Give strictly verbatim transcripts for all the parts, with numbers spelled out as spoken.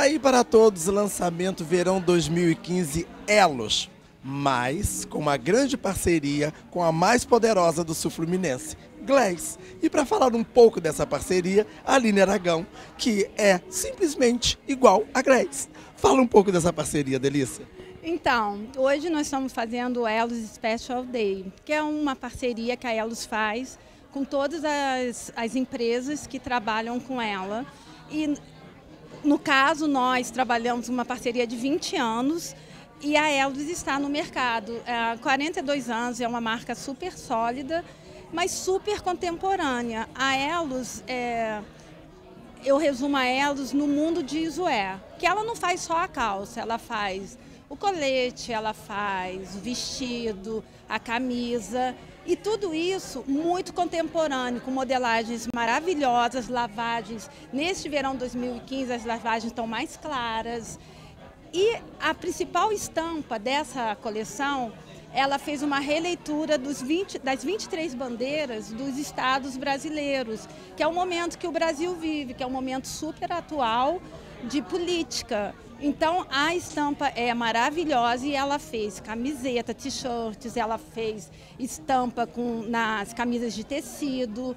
aí para todos, lançamento Verão dois mil e quinze Elos, mas com uma grande parceria com a mais poderosa do Sul Fluminense, Glass. E para falar um pouco dessa parceria, a Aline Aragão, que é simplesmente igual a Glass. Fala um pouco dessa parceria, Delícia. Então, hoje nós estamos fazendo o Elos Special Day, que é uma parceria que a Elos faz com todas as, as empresas que trabalham com ela. E, no caso, nós trabalhamos uma parceria de vinte anos e a Elos está no mercado. Há quarenta e dois anos, é uma marca super sólida, mas super contemporânea. A Elos, é, eu resumo a Elos no mundo de Isoé, que ela não faz só a calça, ela faz o colete, ela faz o vestido, a camisa e tudo isso muito contemporâneo, com modelagens maravilhosas, lavagens. Neste verão dois mil e quinze as lavagens estão mais claras. E a principal estampa dessa coleção, ela fez uma releitura dos vinte, das vinte e três bandeiras dos estados brasileiros, que é o momento que o Brasil vive, que é um momento super atual de política. Então a estampa é maravilhosa e ela fez camiseta, t-shirts, ela fez estampa com, nas camisas de tecido.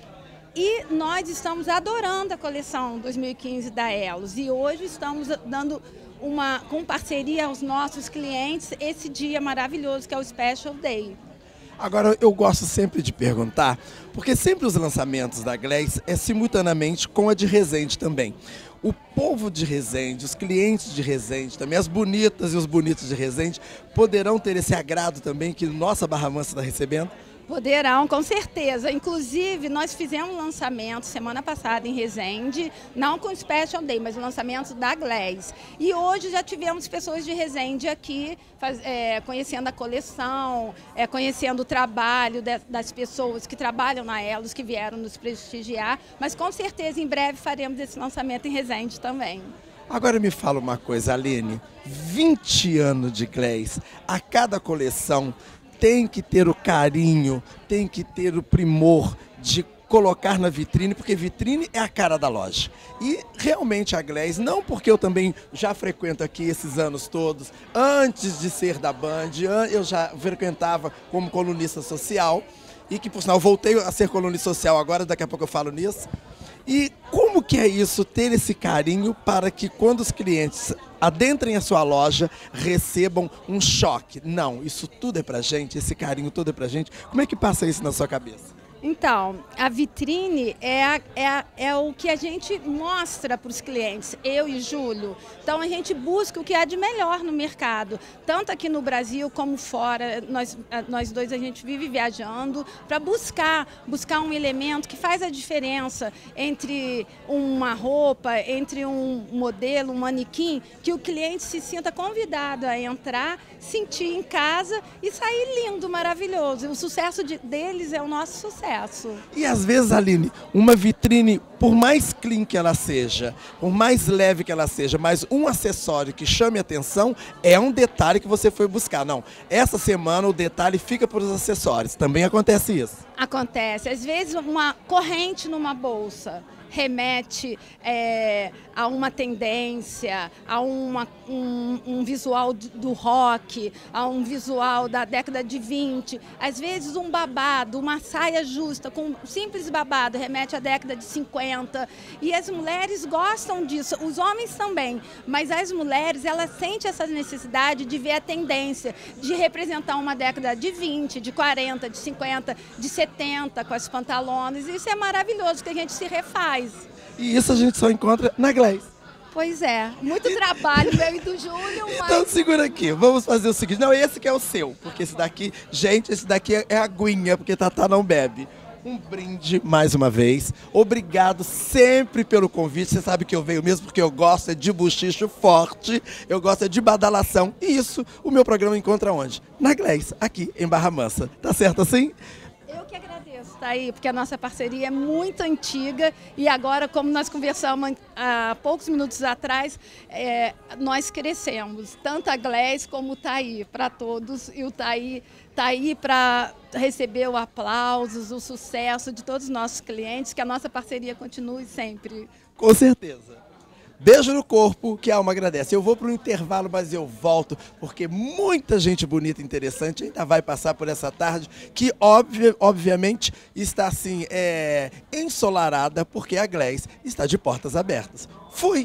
E nós estamos adorando a coleção dois mil e quinze da Elos e hoje estamos dando uma, com parceria aos nossos clientes esse dia maravilhoso que é o Special Day. Agora, eu gosto sempre de perguntar, porque sempre os lançamentos da Glass é simultaneamente com a de Resende também. O povo de Resende, os clientes de Resende, também as bonitas e os bonitos de Resende, poderão ter esse agrado também que nossa Barra Mansa está recebendo? Poderão, com certeza. Inclusive, nós fizemos um lançamento semana passada em Resende, não com o Special Day, mas o lançamento da Glass. E hoje já tivemos pessoas de Resende aqui, faz, é, conhecendo a coleção, é, conhecendo o trabalho de, das pessoas que trabalham na Elos, que vieram nos prestigiar. Mas com certeza, em breve, faremos esse lançamento em Resende também. Agora me fala uma coisa, Aline, vinte anos de Glass, a cada coleção tem que ter o carinho, tem que ter o primor de colocar na vitrine, porque vitrine é a cara da loja. E realmente a Glass, não porque eu também já frequento aqui esses anos todos, antes de ser da Band, eu já frequentava como colunista social, e que por sinal voltei a ser colunista social agora, daqui a pouco eu falo nisso. E como que é isso, ter esse carinho para que quando os clientes adentrem a sua loja, recebam um choque? Não, isso tudo é pra gente, esse carinho todo é pra gente. Como é que passa isso na sua cabeça? Então, a vitrine é, a, é, a, é o que a gente mostra para os clientes, eu e Júlio. Então, a gente busca o que há de melhor no mercado, tanto aqui no Brasil como fora. Nós, nós dois, a gente vive viajando para buscar, buscar um elemento que faz a diferença entre uma roupa, entre um modelo, um manequim, que o cliente se sinta convidado a entrar, sentir em casa e sair lindo, maravilhoso. O sucesso de, deles é o nosso sucesso. E às vezes, Aline, uma vitrine, por mais clean que ela seja, por mais leve que ela seja, mas um acessório que chame a atenção é um detalhe que você foi buscar. Não, essa semana o detalhe fica para os acessórios. Também acontece isso? Acontece. Às vezes uma corrente numa bolsa remete é, a uma tendência, a uma, um, um visual do rock, a um visual da década de vinte. Às vezes um babado, uma saia justa, com um simples babado, remete à década de cinquenta. E as mulheres gostam disso, os homens também. Mas as mulheres, elas sentem essa necessidade de ver a tendência, de representar uma década de vinte, de quarenta, de cinquenta, de setenta com as pantalones. Isso é maravilhoso, que a gente se refaz. E isso a gente só encontra na Glass. Pois é, muito trabalho meu e do Júlio, mas... Então segura aqui, vamos fazer o seguinte, não, esse que é o seu, porque esse daqui, gente, esse daqui é aguinha, porque Tatá não bebe. Um brinde mais uma vez, obrigado sempre pelo convite, você sabe que eu venho mesmo porque eu gosto é de buchicho forte, eu gosto é de badalação, e isso o meu programa encontra onde? Na Glass, aqui em Barra Mansa, tá certo assim? Eu que agradeço, tá aí, porque a nossa parceria é muito antiga e agora, como nós conversamos há poucos minutos atrás, é, nós crescemos, tanto a Glass como o Taí, para todos, e o Taí está aí para receber o aplausos, o sucesso de todos os nossos clientes, que a nossa parceria continue sempre. Com certeza. Beijo no corpo, que a alma agradece. Eu vou para o intervalo, mas eu volto, porque muita gente bonita e interessante ainda vai passar por essa tarde, que obvi obviamente está assim, é, ensolarada, porque a Glass está de portas abertas. Fui!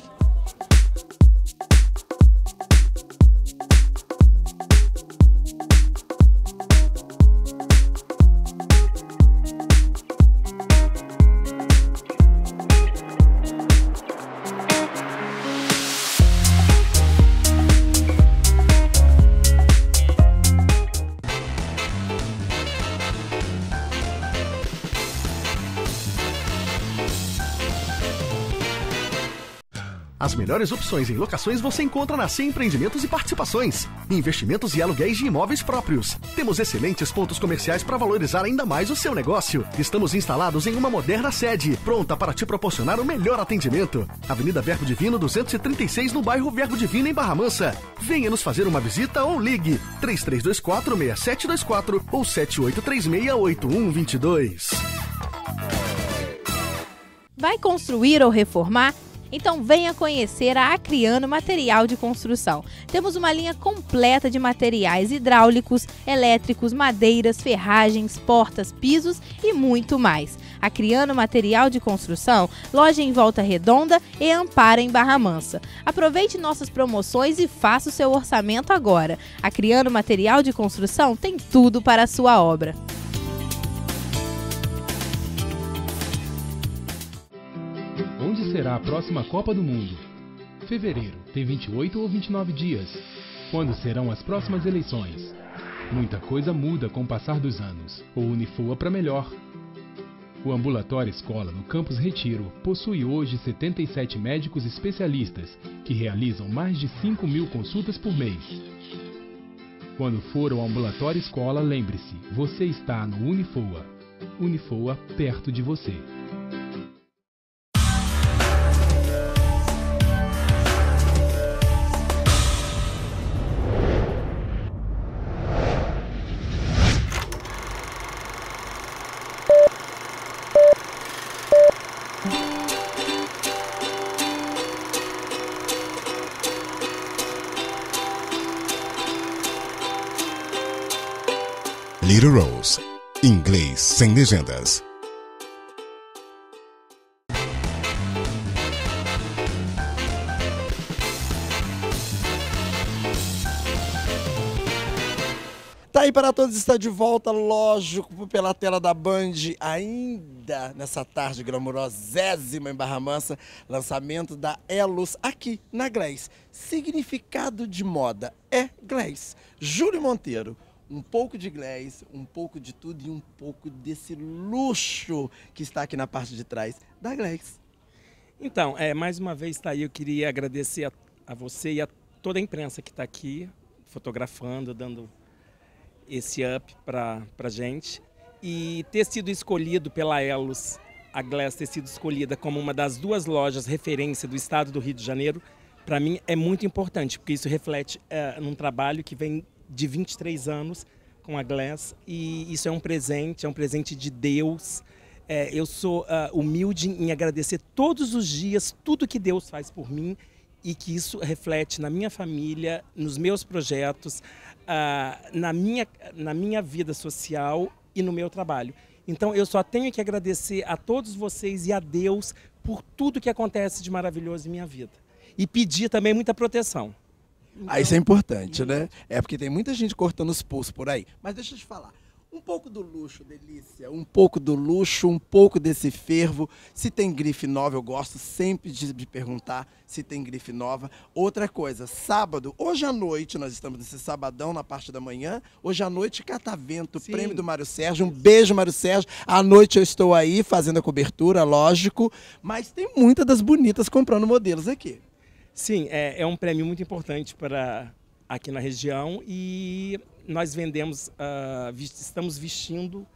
As melhores opções em locações você encontra na C Empreendimentos e Participações. Investimentos e aluguéis de imóveis próprios. Temos excelentes pontos comerciais para valorizar ainda mais o seu negócio. Estamos instalados em uma moderna sede, pronta para te proporcionar o melhor atendimento. Avenida Verbo Divino duzentos e trinta e seis, no bairro Verbo Divino, em Barra Mansa. Venha nos fazer uma visita ou ligue três três dois quatro, seis sete dois quatro ou sete oito três seis, oito um dois dois. Vai construir ou reformar? Então venha conhecer a Acriano Material de Construção. Temos uma linha completa de materiais hidráulicos, elétricos, madeiras, ferragens, portas, pisos e muito mais. Acriano Material de Construção, loja em Volta Redonda e Amparo, em Barra Mansa. Aproveite nossas promoções e faça o seu orçamento agora. Acriano Material de Construção tem tudo para a sua obra. Onde será a próxima Copa do Mundo? Fevereiro, tem vinte e oito ou vinte e nove dias. Quando serão as próximas eleições? Muita coisa muda com o passar dos anos. O Unifoa para melhor. O Ambulatório Escola no Campus Retiro possui hoje setenta e sete médicos especialistas que realizam mais de cinco mil consultas por mês. Quando for ao Ambulatório Escola, lembre-se, você está no Unifoa. Unifoa perto de você. Little Rose, inglês sem legendas. Tá aí para todos, está de volta, lógico, pela tela da Band, ainda nessa tarde glamurosésima em Barra Mansa, lançamento da Elos aqui na Glass. Significado de moda é Glass. Júlio Monteiro. Um pouco de Glass, um pouco de tudo e um pouco desse luxo que está aqui na parte de trás da Glass. Então, é, mais uma vez tá aí, eu queria agradecer a, a você e a toda a imprensa que está aqui, fotografando, dando esse up para a gente. E ter sido escolhido pela Elos, a Glass ter sido escolhida como uma das duas lojas referência do estado do Rio de Janeiro, para mim é muito importante, porque isso reflete é, num trabalho que vem de vinte e três anos com a Glass, e isso é um presente, é um presente de Deus. É, eu sou uh, humilde em agradecer todos os dias tudo que Deus faz por mim e que isso reflete na minha família, nos meus projetos, uh, na, minha, na minha vida social e no meu trabalho. Então eu só tenho que agradecer a todos vocês e a Deus por tudo que acontece de maravilhoso em minha vida. E pedir também muita proteção. Então, ah, isso é importante, né? É porque tem muita gente cortando os pulsos por aí. Mas deixa eu te falar, um pouco do luxo, Delícia, um pouco do luxo, um pouco desse fervo. Se tem grife nova, eu gosto sempre de, de perguntar se tem grife nova. Outra coisa, sábado, hoje à noite, nós estamos nesse sabadão na parte da manhã, hoje à noite, Catavento, Sim. Prêmio do Mário Sérgio. Um beijo, Mário Sérgio. À noite eu estou aí fazendo a cobertura, lógico, mas tem muitas das bonitas comprando modelos aqui. Sim, é, é um prêmio muito importante para aqui na região e nós vendemos, uh, estamos vestindo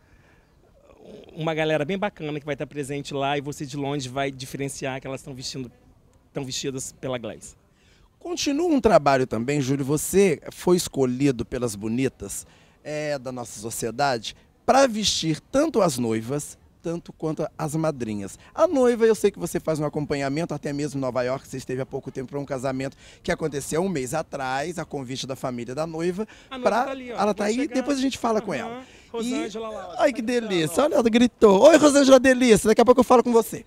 uma galera bem bacana que vai estar presente lá e você de longe vai diferenciar que elas estão vestindo, estão vestidas pela Glass. Continua um trabalho também, Júlio, você foi escolhido pelas bonitas é, da nossa sociedade para vestir tanto as noivas tanto quanto as madrinhas. A noiva, eu sei que você faz um acompanhamento, até mesmo em Nova York, você esteve há pouco tempo para um casamento que aconteceu um mês atrás, a convite da família da noiva. A noiva pra... tá ali, ó. Ela tá Vou aí, chegar. depois a gente fala Uhum. com ela. Rosângela E... lá. Ai, que delícia. Olha, ela gritou. Oi, Rosângela Delícia, daqui a pouco eu falo com você.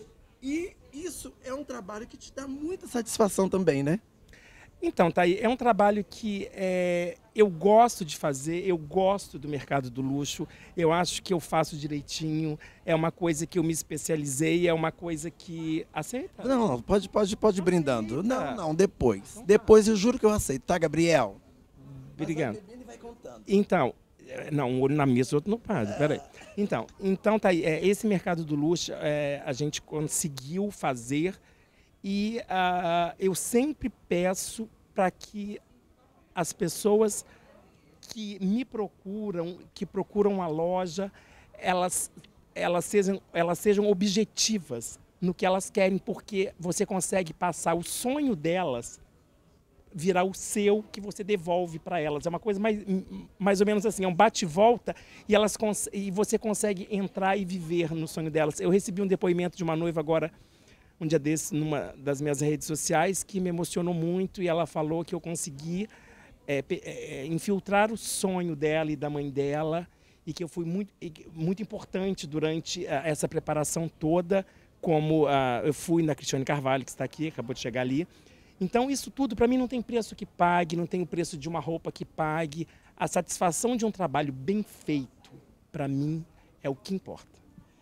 E isso é um trabalho que te dá muita satisfação também, né? Então, Thaí, é um trabalho que é, eu gosto de fazer, eu gosto do mercado do luxo, eu acho que eu faço direitinho, é uma coisa que eu me especializei, é uma coisa que... Aceita? Não, não, pode, pode, pode ir brindando. Aceita. Não, não, depois. Depois eu juro que eu aceito, tá, Gabriel? Obrigado. Mas vai bebendo e vai contando. Então, não, um olho na mesa, outro no padre, peraí. Então, então tá aí, é, esse mercado do luxo é, a gente conseguiu fazer e uh, eu sempre peço para que as pessoas que me procuram, que procuram a loja, elas, elas, sejam, elas sejam objetivas no que elas querem, porque você consegue passar o sonho delas virar o seu, que você devolve para elas. É uma coisa mais, mais ou menos assim, é um bate-volta e, elas e você consegue entrar e viver no sonho delas. Eu recebi um depoimento de uma noiva agora, um dia desses, numa das minhas redes sociais, que me emocionou muito e ela falou que eu consegui é, é, infiltrar o sonho dela e da mãe dela e que eu fui muito, muito importante durante uh, essa preparação toda, como uh, eu fui na Cristiane Carvalho, que está aqui, acabou de chegar ali. Então, isso tudo, para mim, não tem preço que pague, não tem o preço de uma roupa que pague. A satisfação de um trabalho bem feito, para mim, é o que importa.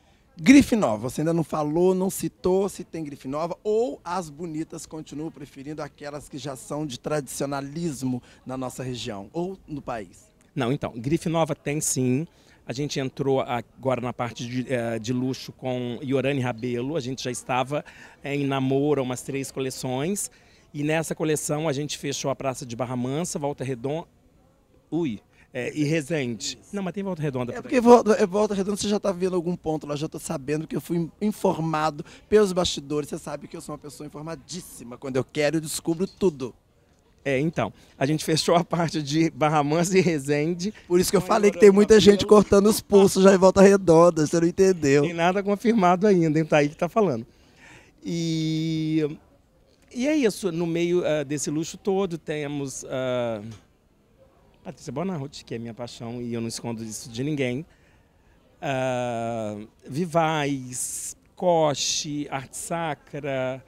Grife nova, você ainda não falou, não citou se tem grife nova ou as bonitas continuam preferindo aquelas que já são de tradicionalismo na nossa região ou no país? Não, então, grife nova tem sim. A gente entrou agora na parte de, de luxo com Yorane Rabelo. A gente já estava em namoro umas três coleções. E nessa coleção a gente fechou a Praça de Barra Mansa, Volta Redonda, ui, é, e Resende. Não, mas tem Volta Redonda. É porque volta, volta Redonda você já está vendo algum ponto lá, já estou sabendo que eu fui informado pelos bastidores. Você sabe que eu sou uma pessoa informadíssima. Quando eu quero, eu descubro tudo. É, então, a gente fechou a parte de Barra Mansa e Resende. Por isso que eu falei que tem muita gente cortando os pulsos já em Volta Redonda, você não entendeu. Tem nada confirmado ainda, hein, tá aí que tá falando. E... E é isso, no meio uh, desse luxo todo temos uh, Patrícia Bonardi, que é minha paixão e eu não escondo isso de ninguém. Uh, Vivais, Coche, Arte Sacra,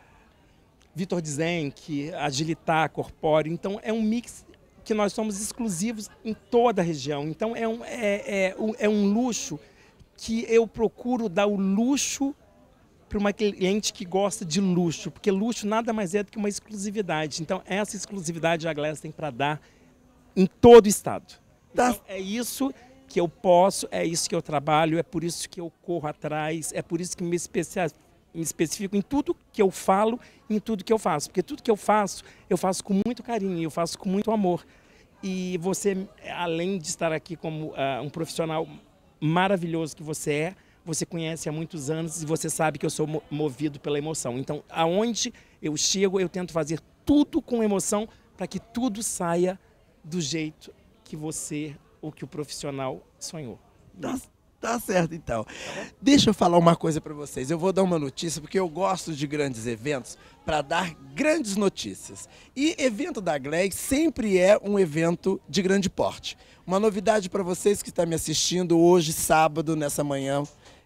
Vitor Dizenck, Agilitar, Corpóreo. Então é um mix que nós somos exclusivos em toda a região. Então é um, é, é, é um luxo que eu procuro dar o luxo para uma cliente que gosta de luxo, porque luxo nada mais é do que uma exclusividade. Então, essa exclusividade a Glass tem para dar em todo o estado. Então, é isso que eu posso, é isso que eu trabalho, é por isso que eu corro atrás, é por isso que me, especia, me especifico em tudo que eu falo e em tudo que eu faço. Porque tudo que eu faço, eu faço com muito carinho, eu faço com muito amor. E você, além de estar aqui como uh, um profissional maravilhoso que você é, você conhece há muitos anos e você sabe que eu sou movido pela emoção. Então, aonde eu chego, eu tento fazer tudo com emoção para que tudo saia do jeito que você, ou que o profissional sonhou. Tá, tá certo, então. Deixa eu falar uma coisa para vocês. Eu vou dar uma notícia, porque eu gosto de grandes eventos para dar grandes notícias. E evento da Glass sempre é um evento de grande porte. Uma novidade para vocês que estão me assistindo hoje, sábado, nessa manhã.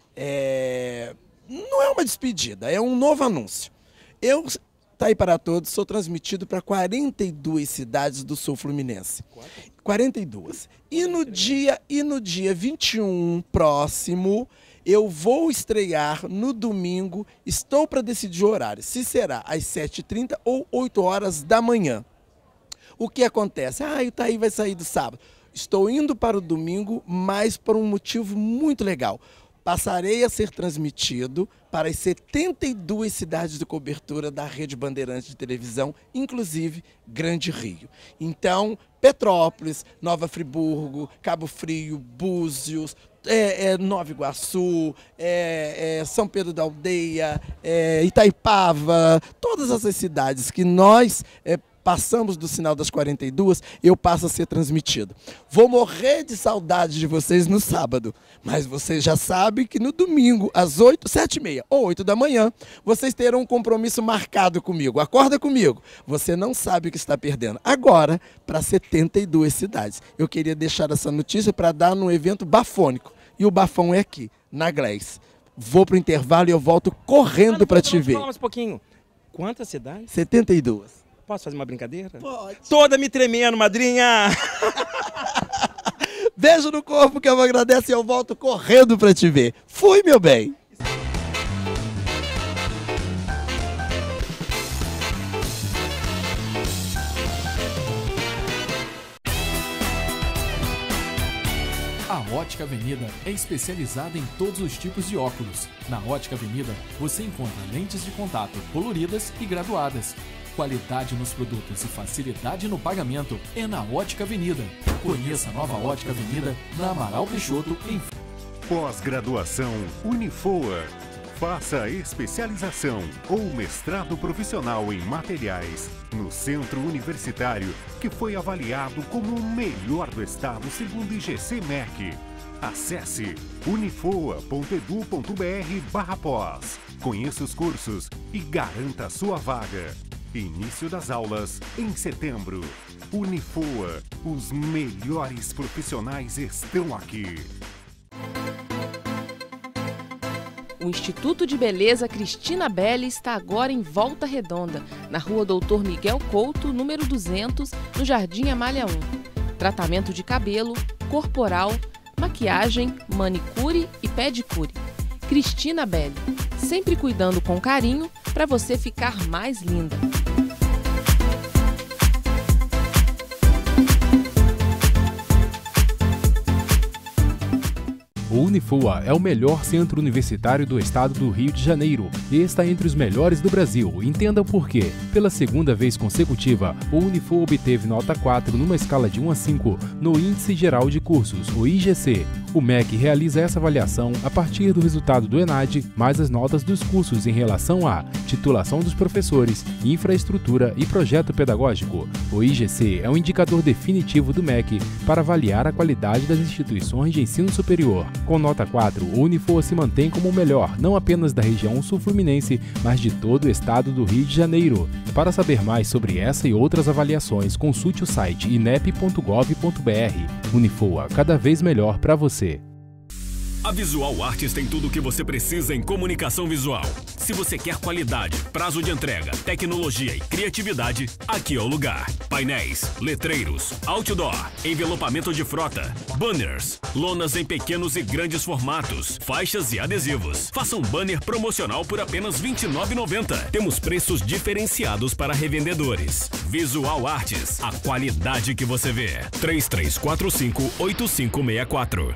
É... Não é uma despedida, é um novo anúncio. Eu, tá aí para todos, sou transmitido para quarenta e duas cidades do sul fluminense. quarenta e duas. E no dia, e no dia vinte e um próximo, eu vou estrear no domingo, estou para decidir o horário, se será às sete e trinta ou oito horas da manhã. O que acontece? Ah, o Thaí vai sair do sábado. Estou indo para o domingo, mas por um motivo muito legal. Passarei a ser transmitido para as setenta e duas cidades de cobertura da Rede Bandeirantes de televisão, inclusive Grande Rio. Então, Petrópolis, Nova Friburgo, Cabo Frio, Búzios, é, é, Nova Iguaçu, é, é, São Pedro da Aldeia, é, Itaipava, todas essas cidades que nós é, passamos do sinal das quarenta e duas, eu passo a ser transmitido. Vou morrer de saudade de vocês no sábado, mas vocês já sabem que no domingo, às oito, sete e meia ou oito da manhã, vocês terão um compromisso marcado comigo. Acorda comigo. Você não sabe o que está perdendo. Agora, para setenta e duas cidades. Eu queria deixar essa notícia para dar num evento bafônico. E o bafão é aqui, na Glass. Vou pro intervalo e eu volto correndo para te ver. Fala mais um pouquinho. Quantas cidades? setenta e duas. Posso fazer uma brincadeira? Pode. Toda me tremendo, madrinha! Beijo no corpo que eu agradeço e eu volto correndo para te ver. Fui, meu bem! A Ótica Avenida é especializada em todos os tipos de óculos. Na Ótica Avenida, você encontra lentes de contato coloridas e graduadas. Qualidade nos produtos e facilidade no pagamento é na Ótica Avenida. Conheça a nova Ótica Avenida na Amaral Peixoto, em... Pós-graduação Unifoa. Faça especialização ou mestrado profissional em materiais no Centro Universitário, que foi avaliado como o melhor do estado segundo I G C M E C. Acesse unifoa ponto edu ponto br barra pós. Conheça os cursos e garanta a sua vaga. Início das aulas em setembro. Unifoa, os melhores profissionais estão aqui. O Instituto de Beleza Cristina Belli está agora em Volta Redonda, na rua Doutor Miguel Couto, número duzentos, no Jardim Amália um. Tratamento de cabelo, corporal, maquiagem, manicure e pedicure. Cristina Belli, sempre cuidando com carinho para você ficar mais linda. O Unifoa é o melhor centro universitário do estado do Rio de Janeiro e está entre os melhores do Brasil. Entenda por quê. Pela segunda vez consecutiva, o Unifoa obteve nota quatro numa escala de um a cinco no Índice Geral de Cursos, o I G C. O M E C realiza essa avaliação a partir do resultado do ENAD, mais as notas dos cursos em relação à titulação dos professores, infraestrutura e projeto pedagógico. O I G C é um indicador definitivo do M E C para avaliar a qualidade das instituições de ensino superior. Com nota quatro, o Unifoa se mantém como o melhor, não apenas da região sul-fluminense, mas de todo o estado do Rio de Janeiro. Para saber mais sobre essa e outras avaliações, consulte o site inep ponto gov ponto br. Unifoa, cada vez melhor para você. A Visual Artes tem tudo o que você precisa em comunicação visual. Se você quer qualidade, prazo de entrega, tecnologia e criatividade, aqui é o lugar. Painéis, letreiros, outdoor, envelopamento de frota, banners, lonas em pequenos e grandes formatos, faixas e adesivos. Faça um banner promocional por apenas vinte e nove reais e noventa centavos. Temos preços diferenciados para revendedores. Visual Artes, a qualidade que você vê. três três quatro cinco, oito cinco seis quatro.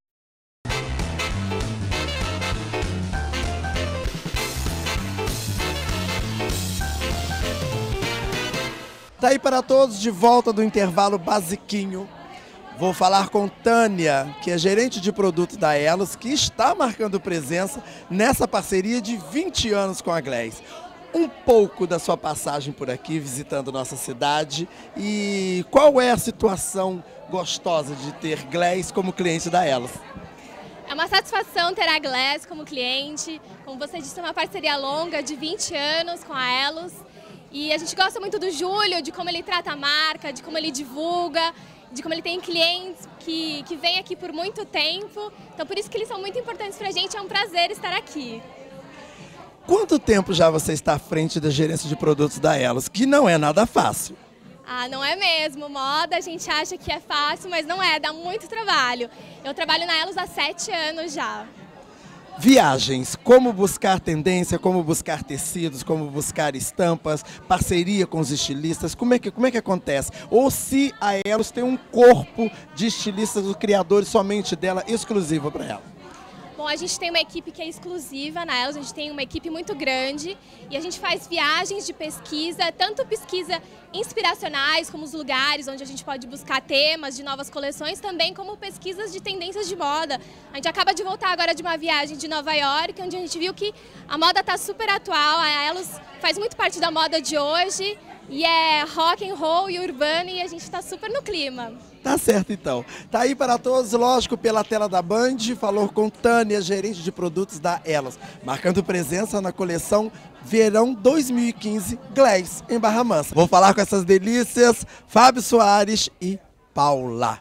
Tá aí para todos, de volta do intervalo basiquinho. Vou falar com Tânia, que é gerente de produto da Elos, que está marcando presença nessa parceria de vinte anos com a Glass. Um pouco da sua passagem por aqui, visitando nossa cidade, e qual é a situação gostosa de ter Glass como cliente da Elos? É uma satisfação ter a Glass como cliente. Como você disse, é uma parceria longa de vinte anos com a Elos. E a gente gosta muito do Júlio, de como ele trata a marca, de como ele divulga, de como ele tem clientes que, que vêm aqui por muito tempo. Então por isso que eles são muito importantes pra gente, é um prazer estar aqui. Quanto tempo já você está à frente da gerência de produtos da Elos, que não é nada fácil? Ah, não é mesmo. Moda a gente acha que é fácil, mas não é, dá muito trabalho. Eu trabalho na Elos há sete anos já. Viagens, como buscar tendência, como buscar tecidos, como buscar estampas, parceria com os estilistas, como é que, como é que acontece? Ou se a Elos tem um corpo de estilistas, os criadores somente dela, exclusivo para ela? Bom, a gente tem uma equipe que é exclusiva na Elos, a gente tem uma equipe muito grande e a gente faz viagens de pesquisa, tanto pesquisa inspiracionais, como os lugares onde a gente pode buscar temas de novas coleções, também como pesquisas de tendências de moda. A gente acaba de voltar agora de uma viagem de Nova York, onde a gente viu que a moda está super atual, a Elos faz muito parte da moda de hoje E é rock and roll e urbano e a gente está super no clima. Tá certo, então. Tá aí para todos, lógico, pela tela da Band, falou com Tânia, gerente de produtos da Elos, marcando presença na coleção Verão dois mil e quinze Glass, em Barra Mansa. Vou falar com essas delícias, Fábio Soares e Paula.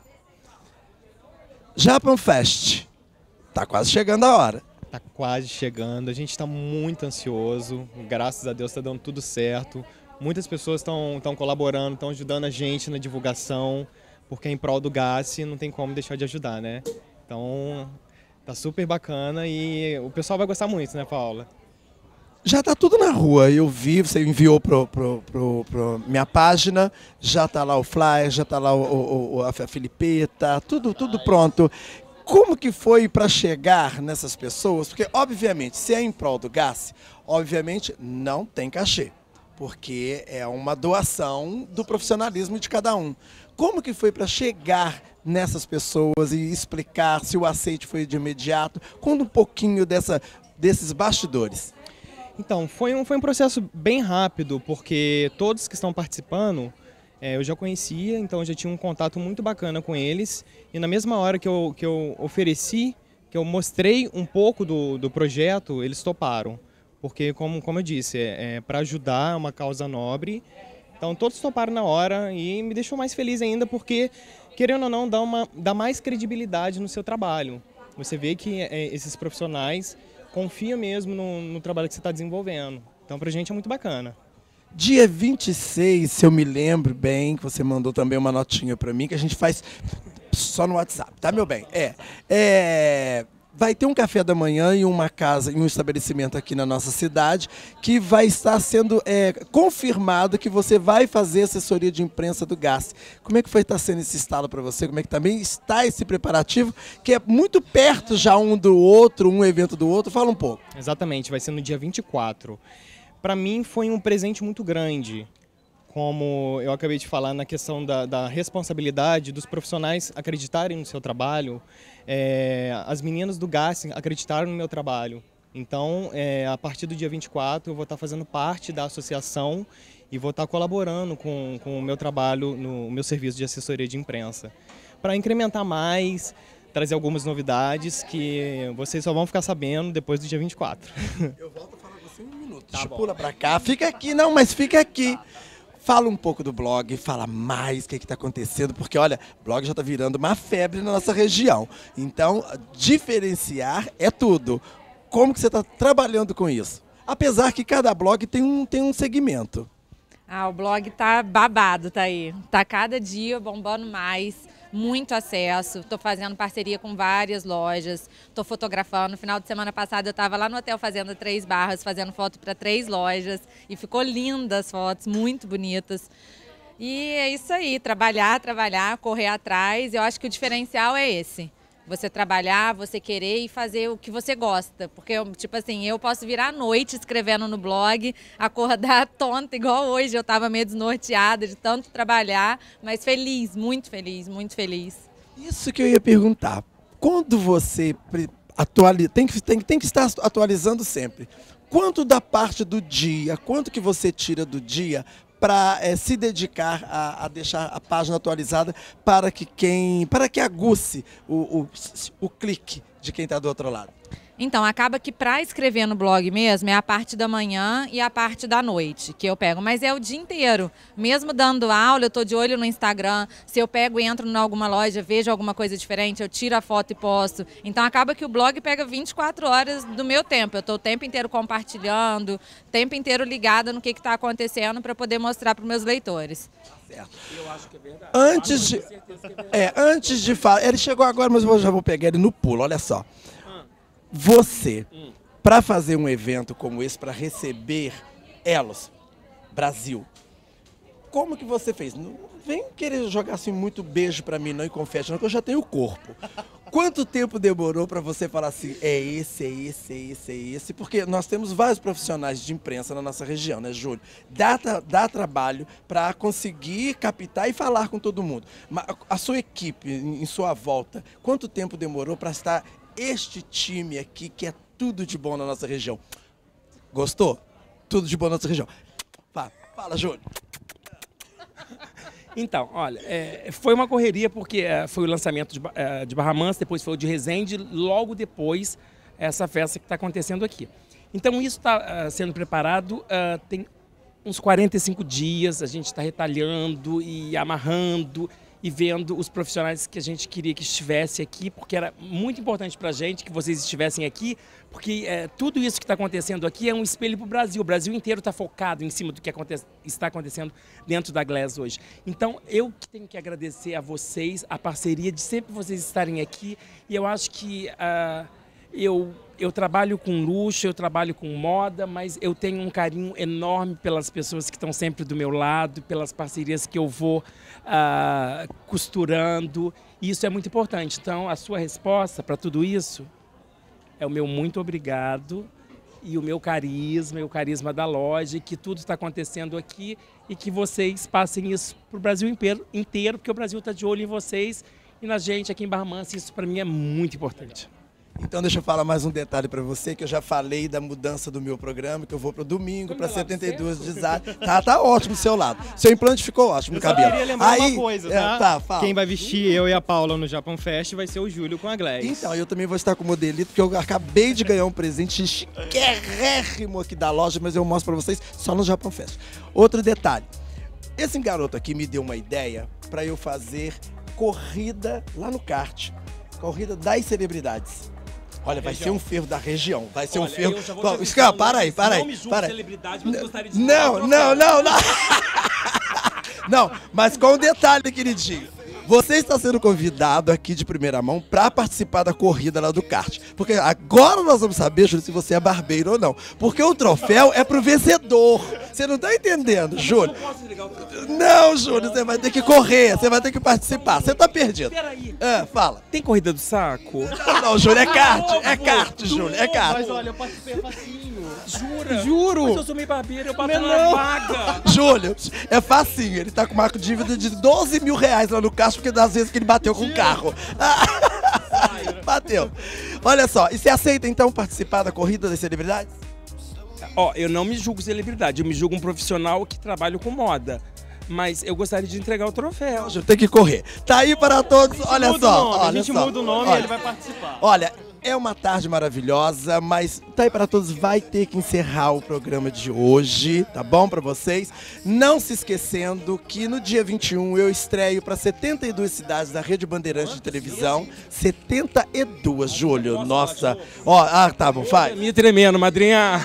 Japan Fest, tá quase chegando a hora. Tá quase chegando, a gente está muito ansioso, graças a Deus está dando tudo certo. Muitas pessoas estão colaborando, estão ajudando a gente na divulgação, porque em prol do G A S não tem como deixar de ajudar, né? Então, tá super bacana e o pessoal vai gostar muito, né, Paula? Já tá tudo na rua, eu vi, você enviou pro, pro, pro, pro minha página, já tá lá o flyer, já tá lá o, o, a Filipeta, tudo, tudo pronto. Como que foi para chegar nessas pessoas? Porque, obviamente, se é em prol do G A S, obviamente não tem cachê. Porque é uma doação do profissionalismo de cada um. Como que foi para chegar nessas pessoas e explicar se o aceite foi de imediato? Conta um pouquinho dessa, desses bastidores. Então, foi um, foi um processo bem rápido, porque todos que estão participando, é, eu já conhecia, então eu já tinha um contato muito bacana com eles. E na mesma hora que eu, que eu ofereci, que eu mostrei um pouco do, do projeto, eles toparam. Porque, como, como eu disse, é, é para ajudar uma causa nobre. Então, todos toparam na hora e me deixou mais feliz ainda porque, querendo ou não, dá, uma, dá mais credibilidade no seu trabalho. Você vê que é, esses profissionais confiam mesmo no, no trabalho que você está desenvolvendo. Então, pra gente é muito bacana. Dia vinte e seis, se eu me lembro bem, que você mandou também uma notinha para mim, que a gente faz só no WhatsApp, tá, meu bem? É, é... Vai ter um café da manhã em uma casa, em um estabelecimento aqui na nossa cidade, que vai estar sendo é, confirmado que você vai fazer assessoria de imprensa do G A S. Como é que foi estar sendo esse estalo para você? Como é que também está esse preparativo, que é muito perto já um do outro, um evento do outro? Fala um pouco. Exatamente, vai ser no dia vinte e quatro. Para mim foi um presente muito grande. Como eu acabei de falar na questão da, da responsabilidade dos profissionais acreditarem no seu trabalho, é, as meninas do G A S acreditaram no meu trabalho. Então, é, a partir do dia vinte e quatro, eu vou estar fazendo parte da associação e vou estar colaborando com, com o meu trabalho no meu serviço de assessoria de imprensa. Para incrementar mais, trazer algumas novidades que vocês só vão ficar sabendo depois do dia vinte e quatro. Eu volto a falar com você em um minuto. Tá, pula para cá, fica aqui, não, mas fica aqui. Fala um pouco do blog, fala mais o que está acontecendo, porque olha, o blog já está virando uma febre na nossa região. Então, diferenciar é tudo. Como que você está trabalhando com isso? Apesar que cada blog tem um, tem um segmento. Ah, o blog tá babado, tá aí. Tá cada dia bombando mais, muito acesso. Tô fazendo parceria com várias lojas, tô fotografando. No final de semana passada eu tava lá no Hotel Fazenda Três Barras, fazendo foto para três lojas. E ficou lindas as fotos, muito bonitas. E é isso aí, trabalhar, trabalhar, correr atrás. Eu acho que o diferencial é esse. Você trabalhar, você querer e fazer o que você gosta. Porque, tipo assim, eu posso virar à noite escrevendo no blog, acordar tonta, igual hoje. Eu estava meio desnorteada de tanto trabalhar, mas feliz, muito feliz, muito feliz. Isso que eu ia perguntar. Quando você atualiza, tem que, tem, tem que estar atualizando sempre. Quanto da parte do dia, quanto que você tira do dia para é, se dedicar a, a deixar a página atualizada para que quem, para que aguce o, o, o clique de quem está do outro lado? Então, acaba que para escrever no blog mesmo é a parte da manhã e a parte da noite que eu pego, mas é o dia inteiro. Mesmo dando aula, eu estou de olho no Instagram, se eu pego e entro em alguma loja, vejo alguma coisa diferente, eu tiro a foto e posto. Então, acaba que o blog pega vinte e quatro horas do meu tempo. Eu estou o tempo inteiro compartilhando, o tempo inteiro ligada no que está acontecendo para poder mostrar para os meus leitores. Certo. Eu acho que é verdade. Antes de, é, antes de falar, ele chegou agora, mas eu já vou pegar ele no pulo, olha só. Você, para fazer um evento como esse, para receber Elos Brasil, como que você fez? Não vem querer jogar assim muito beijo para mim não e confete não, que eu já tenho o corpo. Quanto tempo demorou para você falar assim, é esse, é esse, é esse, é esse? Porque nós temos vários profissionais de imprensa na nossa região, né, Júlio? Dá, dá trabalho para conseguir captar e falar com todo mundo. A sua equipe, em sua volta, quanto tempo demorou para estar este time aqui, que é tudo de bom na nossa região? Gostou? Tudo de bom na nossa região. Fala, fala, Júlio. Então, olha, é, foi uma correria porque é, foi o lançamento de, é, de Barra Mansa, depois foi o de Resende, logo depois essa festa que está acontecendo aqui. Então isso está uh, sendo preparado, uh, tem uns quarenta e cinco dias, a gente está retalhando e amarrando e vendo os profissionais que a gente queria que estivesse aqui, porque era muito importante para a gente que vocês estivessem aqui, porque é, tudo isso que está acontecendo aqui é um espelho para o Brasil. O Brasil inteiro está focado em cima do que aconte está acontecendo dentro da Glass hoje. Então, eu que tenho que agradecer a vocês, a parceria de sempre vocês estarem aqui, e eu acho que uh, eu... Eu trabalho com luxo, eu trabalho com moda, mas eu tenho um carinho enorme pelas pessoas que estão sempre do meu lado, pelas parcerias que eu vou uh, costurando. E isso é muito importante. Então, a sua resposta para tudo isso é o meu muito obrigado e o meu carisma, e o carisma da loja, e que tudo está acontecendo aqui e que vocês passem isso para o Brasil inteiro, porque o Brasil está de olho em vocês e na gente aqui em Barra Mansa. Isso para mim é muito importante. Então deixa eu falar mais um detalhe para você, que eu já falei da mudança do meu programa, que eu vou para o domingo, para setenta e duas design. Tá, tá ótimo do seu lado. Seu implante ficou ótimo no cabelo. Eu queria lembrar Aí, uma coisa, tá? É, tá, fala. Quem vai vestir eu e a Paula no Japan Fest vai ser o Júlio com a Glass. Então, eu também vou estar com o modelito, porque eu acabei de ganhar um presente chiquérrimo aqui da loja, mas eu mostro para vocês só no Japan Fest. Outro detalhe, esse garoto aqui me deu uma ideia para eu fazer corrida lá no kart, corrida das celebridades. Olha, vai ser um fervo da região. Vai ser Olha, um fervo. eu já vou Bom, Scan, para aí, para aí. Não me julgue para aí. celebridade, mas gostaria de Não, não, não, não. Não, mas com um detalhe, queridinho. Você está sendo convidado aqui de primeira mão para participar da corrida lá do kart. Porque agora nós vamos saber, Júlio, se você é barbeiro ou não. Porque o troféu é pro vencedor. Você não está entendendo, Júlio? Não, Júlio, você vai ter que correr, você vai ter que participar. Você está perdido. Peraí. Ah, fala. Tem corrida do saco? Não, não, Júlio, é kart. É kart, Júlio, é kart. Mas olha, eu participei facinho. Jura? Juro. Mas eu sou meio barbeiro, eu bato Não, na não. vaga. Júlio, é facinho. Ele tá com uma dívida de doze mil reais lá no caixa, porque das vezes que ele bateu com o carro. Bateu. Olha só, e você aceita então participar da corrida das celebridades? Ó, eu não me julgo celebridade, eu me julgo um profissional que trabalha com moda. Mas eu gostaria de entregar o troféu. Tem que correr. Tá aí para todos, olha muda só. o nome, olha a gente só. muda o nome olha, e ele vai participar. Olha, é uma tarde maravilhosa, mas tá aí para todos, vai ter que encerrar o programa de hoje, tá bom para vocês? Não se esquecendo que no dia vinte e um eu estreio para setenta e duas cidades da Rede Bandeirantes de televisão. setenta e duas, Júlio. Nossa. Ó, ah, tá bom, vai. Me tremendo, madrinha.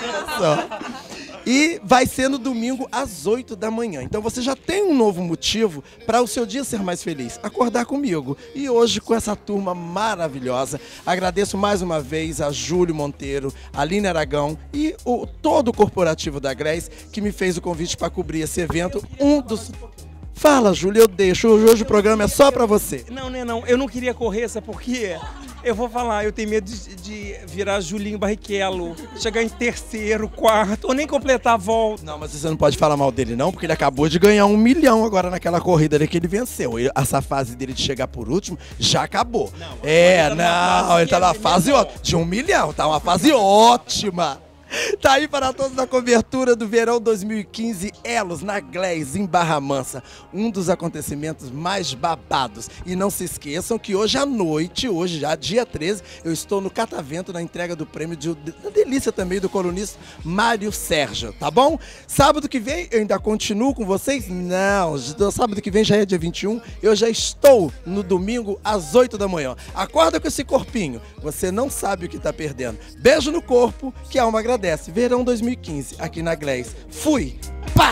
E vai ser no domingo às oito da manhã. Então você já tem um novo motivo para o seu dia ser mais feliz. Acordar comigo. E hoje com essa turma maravilhosa. Agradeço mais uma vez a Júlio Monteiro, a Aline Aragão e o, todo o corporativo da Glass que me fez o convite para cobrir esse evento. Um dos... Fala, Júlio, eu deixo. Hoje o programa é só pra você. Não, não, não. Eu não queria correr, sabe por quê? Eu vou falar, eu tenho medo de, de virar Julinho Barrichello, chegar em terceiro, quarto, ou nem completar a volta. Não, mas você não pode falar mal dele não, porque ele acabou de ganhar um milhão agora naquela corrida ali que ele venceu. E essa fase dele de chegar por último já acabou. Não, é, ele tá não, ele tá na fase ótima. De um milhão, tá uma fase ótima. Tá aí para todos na cobertura do verão dois mil e quinze, Elos na Glass, em Barra Mansa. Um dos acontecimentos mais babados. E não se esqueçam que hoje à noite, hoje já, dia treze, eu estou no Catavento na entrega do prêmio de, da delícia também do colunista Mário Sérgio, tá bom? Sábado que vem eu ainda continuo com vocês? Não, sábado que vem já é dia vinte e um, eu já estou no domingo às oito da manhã. Acorda com esse corpinho, você não sabe o que tá perdendo. Beijo no corpo, que a alma agradece. Verão dois mil e quinze, aqui na Glass. Fui! Pá!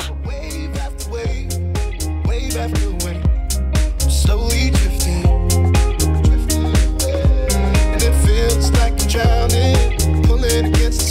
Slowly drifting, and it feels like I'm drowning, pulling against the